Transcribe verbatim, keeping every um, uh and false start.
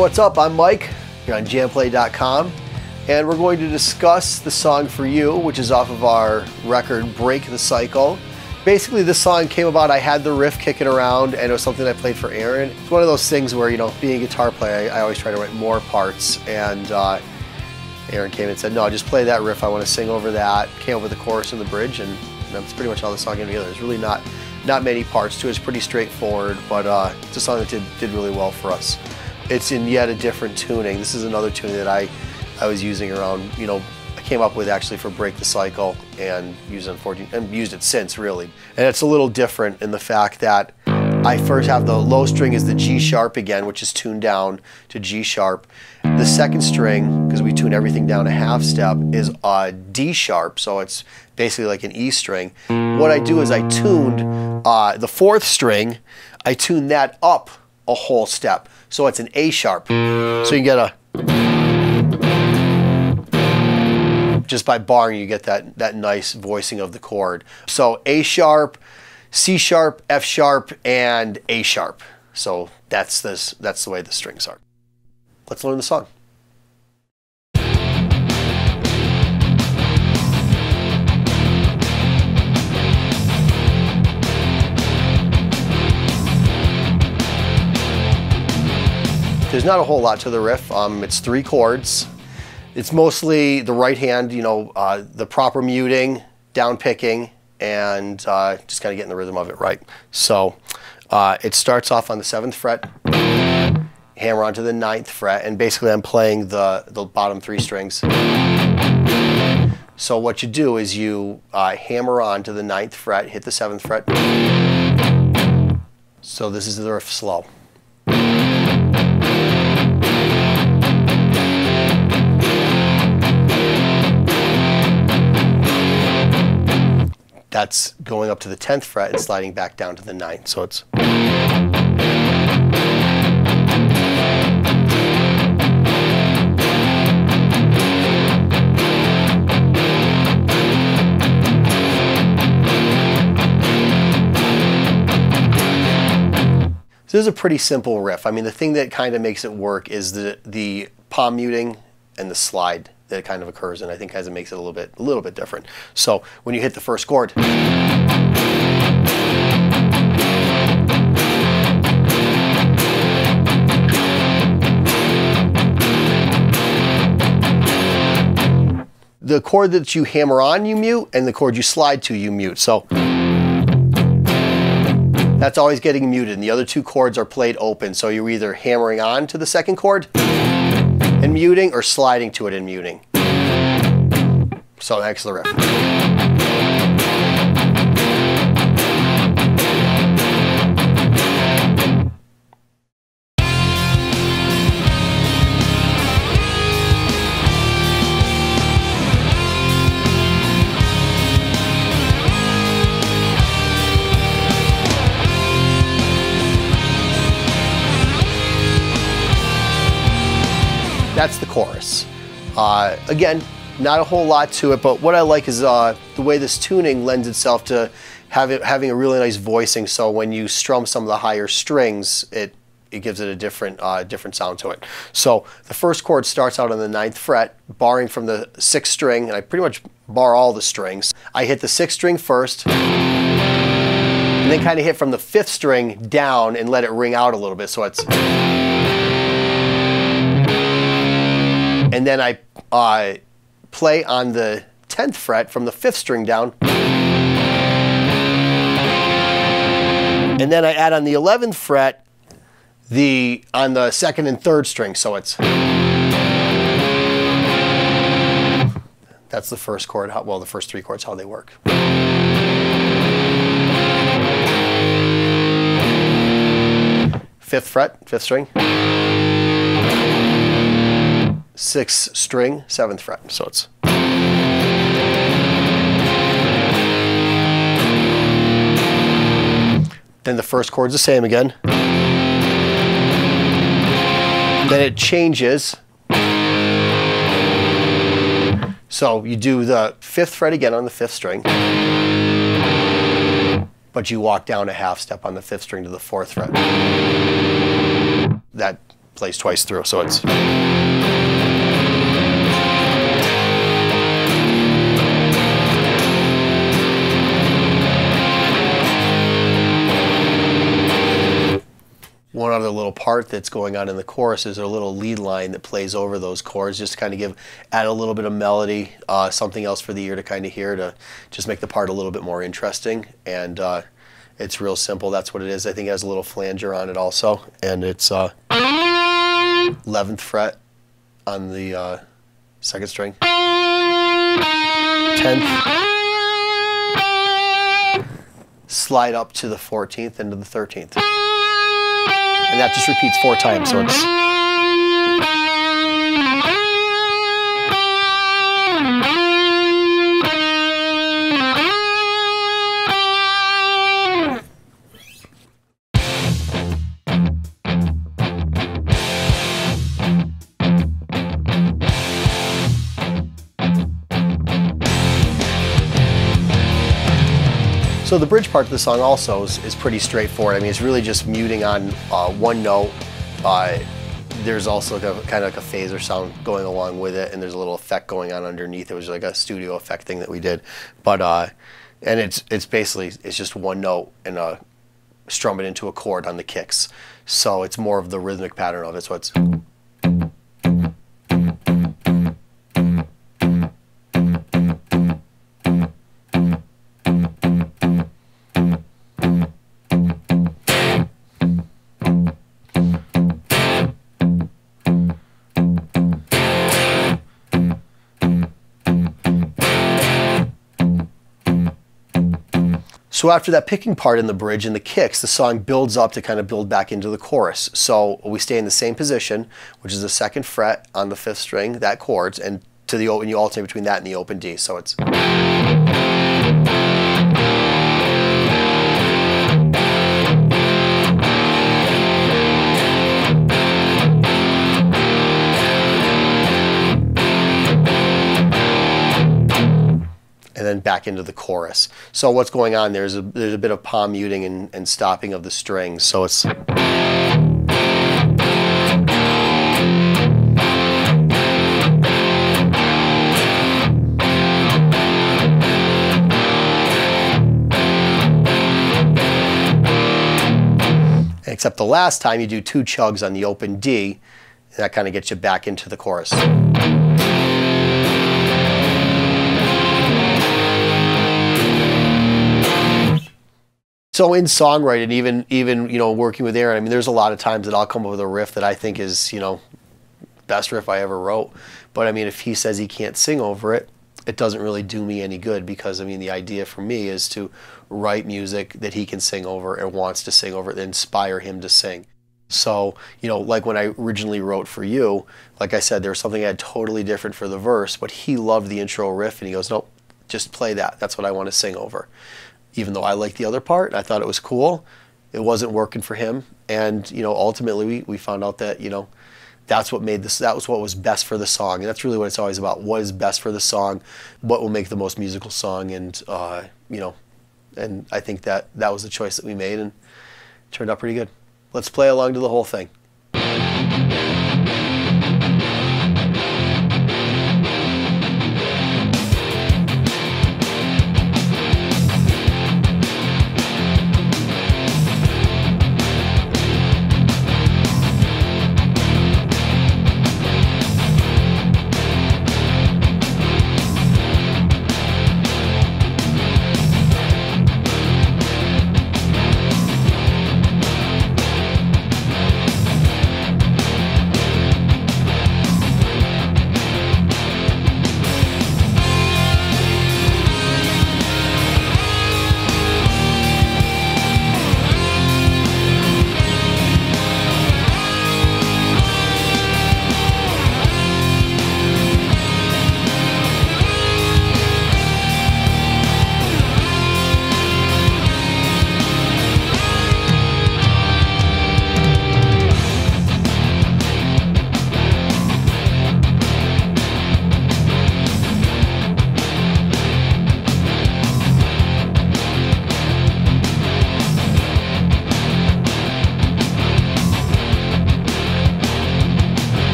what's up? I'm Mike. You're on jam play dot com, and we're going to discuss the song For You, which is off of our record Break the Cycle. Basically, this song came about, I had the riff kicking around, and it was something I played for Aaron. It's one of those things where, you know, being a guitar player, I, I always try to write more parts, and uh, Aaron came and said, no, just play that riff, I want to sing over that. Came up with the chorus and the bridge, and that's pretty much how the song came together. There's really not, not many parts to it. It's pretty straightforward, but uh, it's a song that did, did really well for us. It's in yet a different tuning. This is another tuning that I, I was using around, you know, I came up with actually for Break the Cycle and used it, fourteen, and used it since, really. And it's a little different in the fact that I first have the low string is the G sharp again, which is tuned down to G sharp. The second string, because we tune everything down a half step, is a D sharp, so it's basically like an E string. What I do is I tuned uh, the fourth string, I tune that up a whole step, so it's an A sharp. So you get a, just by barring you get that, that nice voicing of the chord. So A sharp, C sharp, F sharp, and A sharp. So that's, this, that's the way the strings are. Let's learn the song. There's not a whole lot to the riff. Um, it's three chords. It's mostly the right hand, you know, uh, the proper muting, down picking, and uh, just kind of getting the rhythm of it right. So uh, it starts off on the seventh fret, hammer onto the ninth fret, and basically I'm playing the, the bottom three strings. So what you do is you uh, hammer on to the ninth fret, hit the seventh fret. So this is the riff slow. That's going up to the tenth fret and sliding back down to the ninth. So it's. So this is a pretty simple riff. I mean, the thing that kind of makes it work is the, the palm muting and the slide that kind of occurs, and I think as it makes it a little bit a little bit different. So when you hit the first chord, the chord that you hammer on you mute, and the chord you slide to you mute. So that's always getting muted, and the other two chords are played open. So you're either hammering on to the second chord and muting, or sliding to it and muting. So that's the riff. That's the chorus. Uh, again, not a whole lot to it, but what I like is uh, the way this tuning lends itself to have it, having a really nice voicing. So when you strum some of the higher strings, it it gives it a different uh, different sound to it. So the first chord starts out on the ninth fret, barring from the sixth string, and I pretty much bar all the strings. I hit the sixth string first, and then kind of hit from the fifth string down and let it ring out a little bit. So it's. And then I uh, play on the tenth fret from the fifth string down. And then I add on the eleventh fret the on the second and third string, so it's. That's the first chord, how, well, the first three chords, how they work. Fifth fret, fifth string. Sixth string, seventh fret. So it's. Then the first chord's the same again. Then it changes. So you do the fifth fret again on the fifth string, but you walk down a half step on the fifth string to the fourth fret. That plays twice through, so it's... One other little part that's going on in the chorus is a little lead line that plays over those chords, just to kind of give, add a little bit of melody, uh, something else for the ear to kind of hear, to just make the part a little bit more interesting. And uh, it's real simple. That's what it is. I think it has a little flanger on it also, and it's uh, eleventh fret on the uh, second string, tenth, slide up to the fourteenth and to the thirteenth. And that just repeats four times, so it's... So the bridge part of the song also is, is pretty straightforward. I mean, it's really just muting on uh, one note. Uh, there's also like a, kind of like a phaser sound going along with it, and there's a little effect going on underneath. It was like a studio effect thing that we did. But, uh, and it's, it's basically, it's just one note and uh, strum it into a chord on the kicks. So it's more of the rhythmic pattern of it. So it's... So after that picking part in the bridge and the kicks, the song builds up to kind of build back into the chorus. So we stay in the same position, which is the second fret on the fifth string, that chords, and to the open, you alternate between that and the open D. So it's... and then back into the chorus. So what's going on there is a, there's a bit of palm muting and, and stopping of the strings. So it's... Except the last time you do two chugs on the open D, and that kind of gets you back into the chorus. So in songwriting, even even you know working with Aaron, I mean, there's a lot of times that I'll come up with a riff that I think is you know best riff I ever wrote. But I mean, if he says he can't sing over it, it doesn't really do me any good, because I mean the idea for me is to write music that he can sing over and wants to sing over, that inspire him to sing. So you know, like when I originally wrote For You, like I said, there was something I had totally different for the verse, but he loved the intro riff and he goes, nope, just play that. That's what I want to sing over. Even though I liked the other part, I thought it was cool, it wasn't working for him. And you know, ultimately we, we found out that you know that's what made this, that was what was best for the song. And that's really what it's always about. What is best for the song? What will make the most musical song? And uh, you know, and I think that that was the choice that we made, and it turned out pretty good. Let's play along to the whole thing.